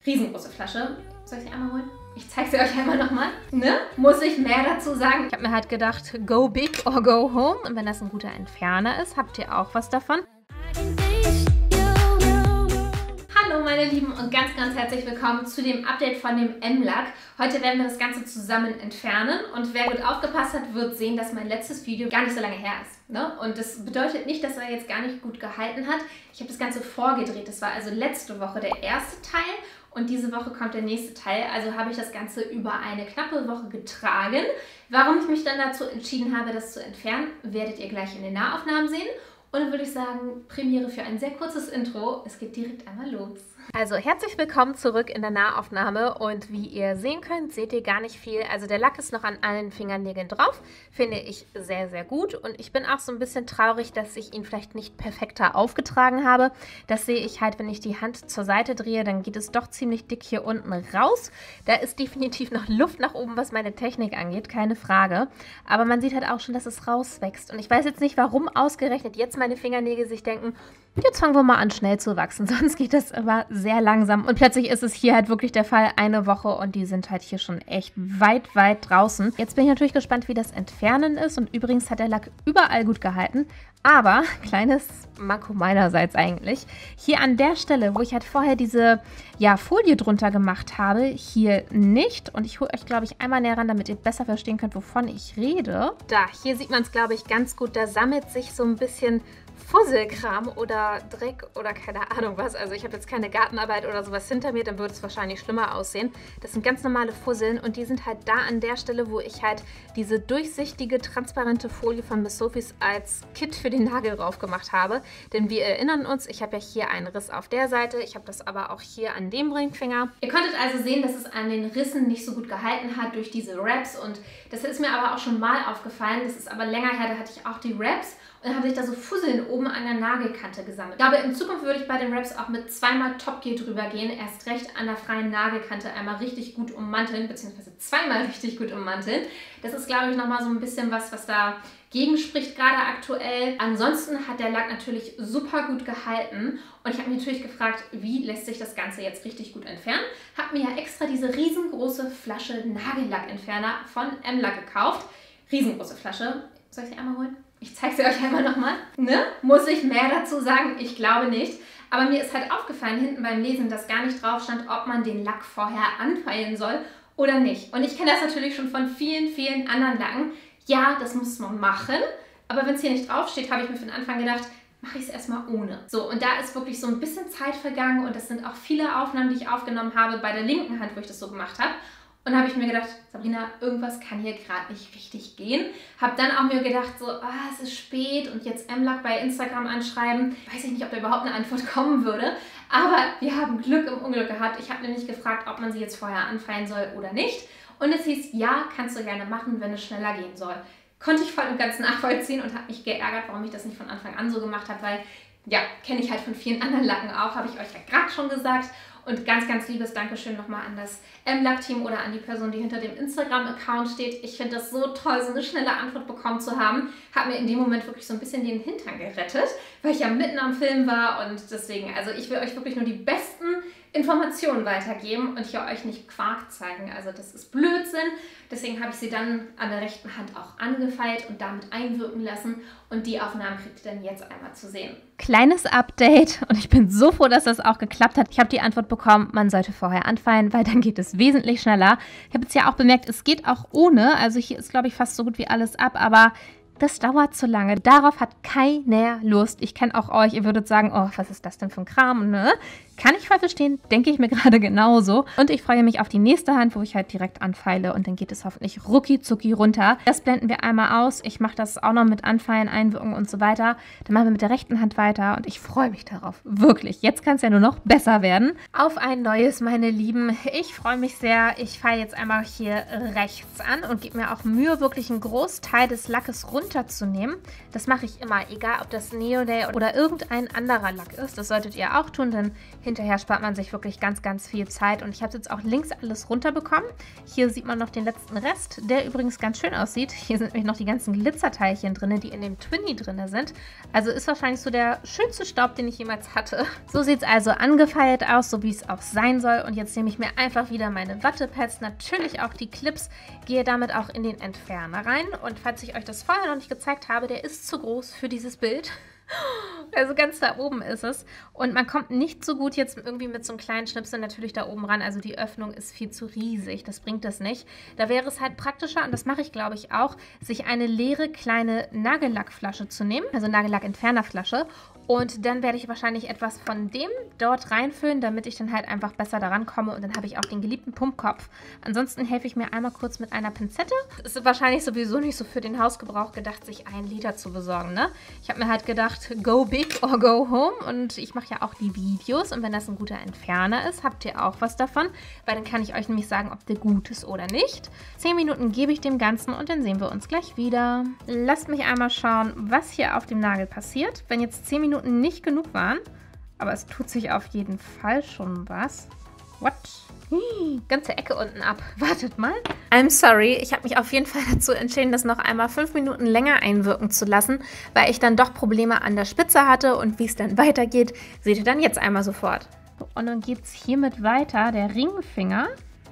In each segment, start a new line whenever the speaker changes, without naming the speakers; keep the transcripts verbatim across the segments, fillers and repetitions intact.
Riesengroße Flasche. Soll ich sie einmal holen? Ich zeige sie euch einmal nochmal. Ne? Muss ich mehr dazu sagen? Ich habe mir halt gedacht, go big or go home. Und wenn das ein guter Entferner ist, habt ihr auch was davon. Hallo meine Lieben und ganz, ganz herzlich willkommen zu dem Update von dem M-Lack. Heute werden wir das Ganze zusammen entfernen und wer gut aufgepasst hat, wird sehen, dass mein letztes Video gar nicht so lange her ist. Ne? Und das bedeutet nicht, dass er jetzt gar nicht gut gehalten hat. Ich habe das Ganze vorgedreht. Das war also letzte Woche der erste Teil und diese Woche kommt der nächste Teil. Also habe ich das Ganze über eine knappe Woche getragen. Warum ich mich dann dazu entschieden habe, das zu entfernen, werdet ihr gleich in den Nahaufnahmen sehen. Und dann würde ich sagen, Premiere für ein sehr kurzes Intro. Es geht direkt einmal los. Also herzlich willkommen zurück in der Nahaufnahme und wie ihr sehen könnt, seht ihr gar nicht viel. Also der Lack ist noch an allen Fingernägeln drauf, finde ich sehr, sehr gut. Und ich bin auch so ein bisschen traurig, dass ich ihn vielleicht nicht perfekter aufgetragen habe. Das sehe ich halt, wenn ich die Hand zur Seite drehe, dann geht es doch ziemlich dick hier unten raus. Da ist definitiv noch Luft nach oben, was meine Technik angeht, keine Frage. Aber man sieht halt auch schon, dass es rauswächst. Und ich weiß jetzt nicht, warum ausgerechnet jetzt meine Fingernägel sich denken, jetzt fangen wir mal an, schnell zu wachsen. Sonst geht das immer sehr langsam. Und plötzlich ist es hier halt wirklich der Fall, eine Woche und die sind halt hier schon echt weit, weit draußen. Jetzt bin ich natürlich gespannt, wie das Entfernen ist. Und übrigens hat der Lack überall gut gehalten. Aber, kleines Manko meinerseits eigentlich, hier an der Stelle, wo ich halt vorher diese ja, Folie drunter gemacht habe, hier nicht. Und ich hole euch, glaube ich, einmal näher ran, damit ihr besser verstehen könnt, wovon ich rede. Da, hier sieht man es, glaube ich, ganz gut. Da sammelt sich so ein bisschen Fusselkram oder Dreck oder keine Ahnung was. Also ich habe jetzt keine Gartenarbeit oder sowas hinter mir, dann würde es wahrscheinlich schlimmer aussehen. Das sind ganz normale Fusseln und die sind halt da an der Stelle, wo ich halt diese durchsichtige, transparente Folie von Miss Sophies als Kit für den Nagel drauf gemacht habe. Denn wir erinnern uns, ich habe ja hier einen Riss auf der Seite, ich habe das aber auch hier an dem Ringfinger. Ihr konntet also sehen, dass es an den Rissen nicht so gut gehalten hat durch diese Wraps und das ist mir aber auch schon mal aufgefallen. Das ist aber länger her, da hatte ich auch die Wraps. Und dann haben sich da so Fusseln oben an der Nagelkante gesammelt. Ich glaube, in Zukunft würde ich bei den Wraps auch mit zweimal Top Gear drüber gehen. Erst recht an der freien Nagelkante einmal richtig gut ummanteln, beziehungsweise zweimal richtig gut ummanteln. Das ist, glaube ich, nochmal so ein bisschen was, was da gegen spricht gerade aktuell. Ansonsten hat der Lack natürlich super gut gehalten. Und ich habe mich natürlich gefragt, wie lässt sich das Ganze jetzt richtig gut entfernen. Habe mir ja extra diese riesengroße Flasche Nagellackentferner von M-Lack gekauft. Riesengroße Flasche. Soll ich sie einmal holen? Ich zeige sie euch einmal nochmal. Ne? Muss ich mehr dazu sagen? Ich glaube nicht. Aber mir ist halt aufgefallen hinten beim Lesen, dass gar nicht drauf stand, ob man den Lack vorher anfeilen soll oder nicht. Und ich kenne das natürlich schon von vielen, vielen anderen Lacken. Ja, das muss man machen. Aber wenn es hier nicht drauf steht, habe ich mir für den Anfang gedacht, mache ich es erstmal ohne. So, und da ist wirklich so ein bisschen Zeit vergangen und das sind auch viele Aufnahmen, die ich aufgenommen habe bei der linken Hand, wo ich das so gemacht habe. Und da habe ich mir gedacht, Sabrina, irgendwas kann hier gerade nicht richtig gehen. Habe dann auch mir gedacht, so, ah, es ist spät und jetzt M-Lack bei Instagram anschreiben. Weiß ich nicht, ob da überhaupt eine Antwort kommen würde. Aber wir haben Glück im Unglück gehabt. Ich habe nämlich gefragt, ob man sie jetzt vorher anfeilen soll oder nicht. Und es hieß, ja, kannst du gerne machen, wenn es schneller gehen soll. Konnte ich voll und ganz nachvollziehen und habe mich geärgert, warum ich das nicht von Anfang an so gemacht habe, weil, ja, kenne ich halt von vielen anderen Lacken auch, habe ich euch ja gerade schon gesagt. Und ganz, ganz liebes Dankeschön nochmal an das M-Lack-Team oder an die Person, die hinter dem Instagram-Account steht. Ich finde das so toll, so eine schnelle Antwort bekommen zu haben. Hat mir in dem Moment wirklich so ein bisschen den Hintern gerettet, weil ich ja mitten am Film war. Und deswegen, also ich will euch wirklich nur die besten Informationen weitergeben und hier euch nicht Quark zeigen. Also das ist Blödsinn. Deswegen habe ich sie dann an der rechten Hand auch angefeilt und damit einwirken lassen. Und die Aufnahmen kriegt ihr dann jetzt einmal zu sehen. Kleines Update und ich bin so froh, dass das auch geklappt hat. Ich habe die Antwort bekommen, man sollte vorher anfeilen, weil dann geht es wesentlich schneller. Ich habe jetzt ja auch bemerkt, es geht auch ohne. Also hier ist, glaube ich, fast so gut wie alles ab, aber das dauert zu lange. Darauf hat keiner Lust. Ich kenne auch euch. Ihr würdet sagen, oh, was ist das denn für ein Kram, ne? Kann ich voll verstehen, denke ich mir gerade genauso. Und ich freue mich auf die nächste Hand, wo ich halt direkt anfeile und dann geht es hoffentlich rucki zucki runter. Das blenden wir einmal aus. Ich mache das auch noch mit Anfeilen, Einwirken und so weiter. Dann machen wir mit der rechten Hand weiter und ich freue mich darauf. Wirklich. Jetzt kann es ja nur noch besser werden. Auf ein neues, meine Lieben. Ich freue mich sehr. Ich feile jetzt einmal hier rechts an und gebe mir auch Mühe, wirklich einen Großteil des Lackes runterzunehmen. Das mache ich immer, egal ob das Neo Day oder irgendein anderer Lack ist. Das solltet ihr auch tun, denn Hinterher spart man sich wirklich ganz, ganz viel Zeit. Und ich habe jetzt auch links alles runterbekommen. Hier sieht man noch den letzten Rest, der übrigens ganz schön aussieht. Hier sind nämlich noch die ganzen Glitzerteilchen drin, die in dem Twinny drin sind. Also ist wahrscheinlich so der schönste Staub, den ich jemals hatte. So sieht es also angefeilt aus, so wie es auch sein soll. Und jetzt nehme ich mir einfach wieder meine Wattepads, natürlich auch die Clips, gehe damit auch in den Entferner rein. Und falls ich euch das vorher noch nicht gezeigt habe, der ist zu groß für dieses Bild. Also ganz da oben ist es. Und man kommt nicht so gut jetzt irgendwie mit so einem kleinen Schnipsel natürlich da oben ran. Also die Öffnung ist viel zu riesig. Das bringt das nicht. Da wäre es halt praktischer, und das mache ich glaube ich auch, sich eine leere kleine Nagellackflasche zu nehmen. Also Nagellack-Entfernerflasche. Und dann werde ich wahrscheinlich etwas von dem dort reinfüllen, damit ich dann halt einfach besser daran komme. Und dann habe ich auch den geliebten Pumpkopf. Ansonsten helfe ich mir einmal kurz mit einer Pinzette. Es ist wahrscheinlich sowieso nicht so für den Hausgebrauch gedacht, sich ein Liter zu besorgen, ne? Ich habe mir halt gedacht, go big or go home. Und ich mache ja auch die Videos. Und wenn das ein guter Entferner ist, habt ihr auch was davon. Weil dann kann ich euch nämlich sagen, ob der gut ist oder nicht. Zehn Minuten gebe ich dem Ganzen und dann sehen wir uns gleich wieder. Lasst mich einmal schauen, was hier auf dem Nagel passiert. Wenn jetzt zehn Minuten nicht genug waren, aber es tut sich auf jeden Fall schon was. What? Hm, ganze Ecke unten ab. Wartet mal. I'm sorry, ich habe mich auf jeden Fall dazu entschieden, das noch einmal fünf Minuten länger einwirken zu lassen, weil ich dann doch Probleme an der Spitze hatte, und wie es dann weitergeht, seht ihr dann jetzt einmal sofort. Und dann geht es hiermit weiter, der Ringfinger.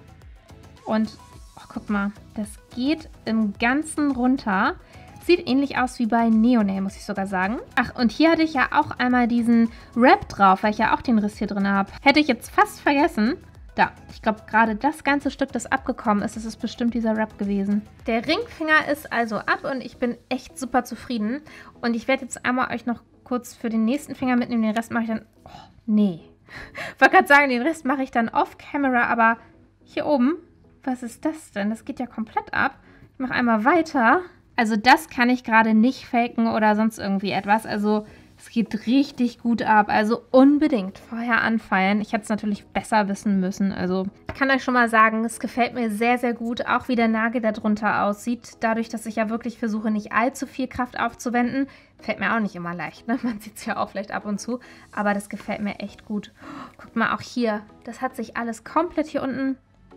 Und, oh, guck mal, das geht im Ganzen runter. Sieht ähnlich aus wie bei Neonail, muss ich sogar sagen. Ach, und hier hatte ich ja auch einmal diesen Wrap drauf, weil ich ja auch den Riss hier drin habe. Hätte ich jetzt fast vergessen. Da, ich glaube, gerade das ganze Stück, das abgekommen ist, das ist bestimmt dieser Wrap gewesen. Der Ringfinger ist also ab und ich bin echt super zufrieden. Und ich werde jetzt einmal euch noch kurz für den nächsten Finger mitnehmen. Den Rest mache ich dann... Oh, nee. Ich wollte gerade sagen, den Rest mache ich dann off-camera, aber hier oben, was ist das denn? Das geht ja komplett ab. Ich mache einmal weiter. Also das kann ich gerade nicht faken oder sonst irgendwie etwas. Also es geht richtig gut ab. Also unbedingt vorher anfeilen. Ich hätte es natürlich besser wissen müssen. Also ich kann euch schon mal sagen, es gefällt mir sehr, sehr gut. Auch wie der Nagel darunter aussieht. Dadurch, dass ich ja wirklich versuche, nicht allzu viel Kraft aufzuwenden. Fällt mir auch nicht immer leicht, ne? Man sieht es ja auch vielleicht ab und zu. Aber das gefällt mir echt gut. Guckt mal, auch hier. Das hat sich alles komplett hier unten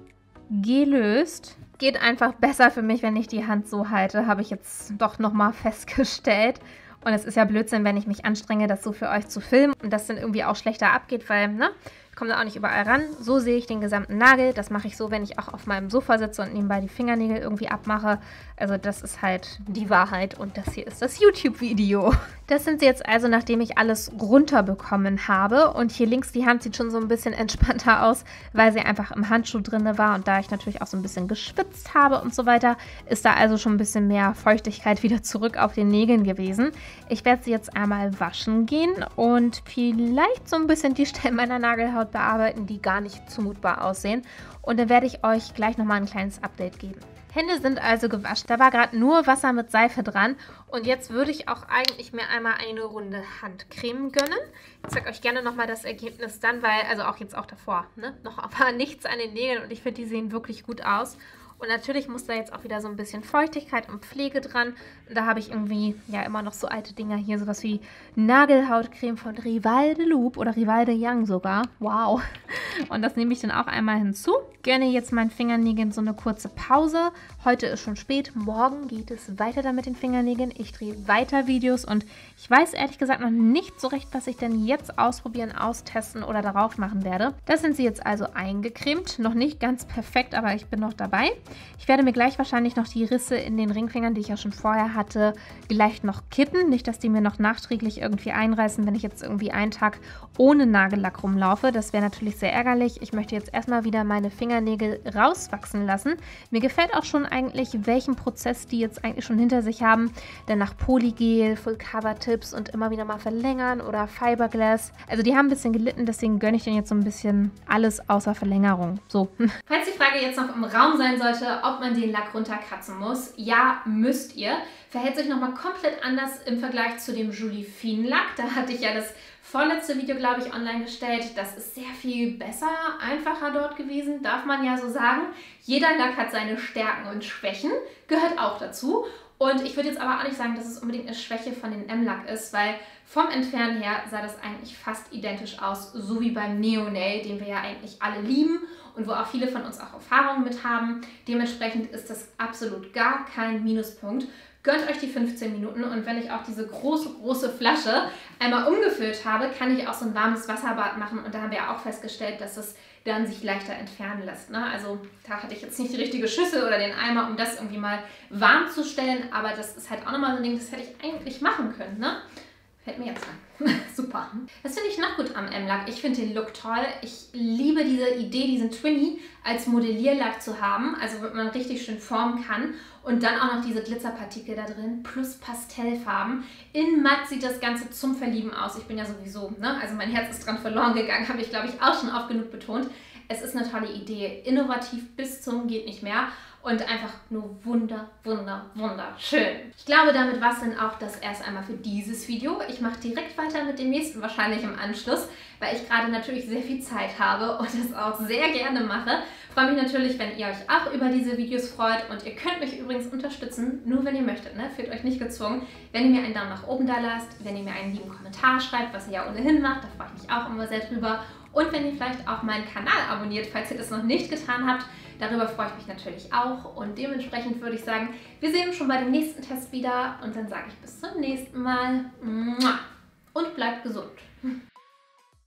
gelöst. Geht einfach besser für mich, wenn ich die Hand so halte, habe ich jetzt doch nochmal festgestellt. Und es ist ja Blödsinn, wenn ich mich anstrenge, das so für euch zu filmen und das dann irgendwie auch schlechter abgeht, weil, ne, ich komme da auch nicht überall ran. So sehe ich den gesamten Nagel. Das mache ich so, wenn ich auch auf meinem Sofa sitze und nebenbei die Fingernägel irgendwie abmache. Also das ist halt die Wahrheit und das hier ist das YouTube-Video. Das sind sie jetzt also, nachdem ich alles runterbekommen habe. Und hier links, die Hand sieht schon so ein bisschen entspannter aus, weil sie einfach im Handschuh drin war. Und da ich natürlich auch so ein bisschen geschwitzt habe und so weiter, ist da also schon ein bisschen mehr Feuchtigkeit wieder zurück auf den Nägeln gewesen. Ich werde sie jetzt einmal waschen gehen und vielleicht so ein bisschen die Stellen meiner Nagelhaut bearbeiten, die gar nicht zumutbar aussehen. Und dann werde ich euch gleich nochmal ein kleines Update geben. Hände sind also gewaschen. Da war gerade nur Wasser mit Seife dran. Und jetzt würde ich auch eigentlich mir einmal eine Runde Handcreme gönnen. Ich zeige euch gerne nochmal das Ergebnis dann, weil, also auch jetzt auch davor, ne? Noch aber nichts an den Nägeln und ich finde, die sehen wirklich gut aus. Und natürlich muss da jetzt auch wieder so ein bisschen Feuchtigkeit und Pflege dran. Da habe ich irgendwie ja immer noch so alte Dinger hier, sowas wie Nagelhautcreme von Rival de Loop oder Rival de Young sogar. Wow. Und das nehme ich dann auch einmal hinzu. Gönne jetzt meinen Fingernägeln so eine kurze Pause. Heute ist schon spät, morgen geht es weiter dann mit den Fingernägeln. Ich drehe weiter Videos und ich weiß ehrlich gesagt noch nicht so recht, was ich denn jetzt ausprobieren, austesten oder darauf machen werde. Das sind sie jetzt also eingecremt. Noch nicht ganz perfekt, aber ich bin noch dabei. Ich werde mir gleich wahrscheinlich noch die Risse in den Ringfingern, die ich ja schon vorher hatte, gleich noch kitten. Nicht, dass die mir noch nachträglich irgendwie einreißen, wenn ich jetzt irgendwie einen Tag ohne Nagellack rumlaufe. Das wäre natürlich sehr ärgerlich. Ich möchte jetzt erstmal wieder meine Fingernägel rauswachsen lassen. Mir gefällt auch schon eigentlich, welchen Prozess die jetzt eigentlich schon hinter sich haben. Denn nach Polygel, Full Cover Tips und immer wieder mal verlängern oder Fiberglass. Also die haben ein bisschen gelitten, deswegen gönne ich denen jetzt so ein bisschen alles außer Verlängerung. So. Falls die Frage jetzt noch im Raum sein sollte, ob man den Lack runterkratzen muss, ja, müsst ihr. Verhält sich nochmal komplett anders im Vergleich zu dem Julifine Lack. Da hatte ich ja das vorletzte Video, glaube ich, online gestellt. Das ist sehr viel besser, einfacher dort gewesen, darf man ja so sagen. Jeder Lack hat seine Stärken und Schwächen, gehört auch dazu. Und ich würde jetzt aber auch nicht sagen, dass es unbedingt eine Schwäche von den M-Lack ist, weil Vom Entfernen her sah das eigentlich fast identisch aus, so wie beim Neo-Nail, den wir ja eigentlich alle lieben und wo auch viele von uns auch Erfahrungen mit haben. Dementsprechend ist das absolut gar kein Minuspunkt. Gönnt euch die fünfzehn Minuten und wenn ich auch diese große, große Flasche einmal umgefüllt habe, kann ich auch so ein warmes Wasserbad machen und da haben wir ja auch festgestellt, dass es dann sich leichter entfernen lässt. Ne? Also da hatte ich jetzt nicht die richtige Schüssel oder den Eimer, um das irgendwie mal warm zu stellen, aber das ist halt auch nochmal so ein Ding, das hätte ich eigentlich machen können. Ne? Fällt mir jetzt an. Super. Was finde ich noch gut am M-Lack? Ich finde den Look toll. Ich liebe diese Idee, diesen Twinny als Modellierlack zu haben, also wo man richtig schön formen kann. Und dann auch noch diese Glitzerpartikel da drin, plus Pastellfarben. In matt sieht das Ganze zum Verlieben aus. Ich bin ja sowieso, ne? Also mein Herz ist dran verloren gegangen, habe ich glaube ich auch schon oft genug betont. Es ist eine tolle Idee, innovativ bis zum geht nicht mehr. Und einfach nur wunder, wunder, wunderschön. Ich glaube, damit war es dann auch das erst einmal für dieses Video. Ich mache direkt weiter mit dem nächsten wahrscheinlich im Anschluss, weil ich gerade natürlich sehr viel Zeit habe und es auch sehr gerne mache. Ich freue mich natürlich, wenn ihr euch auch über diese Videos freut und ihr könnt mich übrigens unterstützen, nur wenn ihr möchtet, ne? Fühlt euch nicht gezwungen. Wenn ihr mir einen Daumen nach oben da lasst, wenn ihr mir einen lieben Kommentar schreibt, was ihr ja ohnehin macht, da freue ich mich auch immer sehr drüber. Und wenn ihr vielleicht auch meinen Kanal abonniert, falls ihr das noch nicht getan habt, darüber freue ich mich natürlich auch. Und dementsprechend würde ich sagen, wir sehen uns schon bei dem nächsten Test wieder. Und dann sage ich bis zum nächsten Mal. Und bleibt gesund.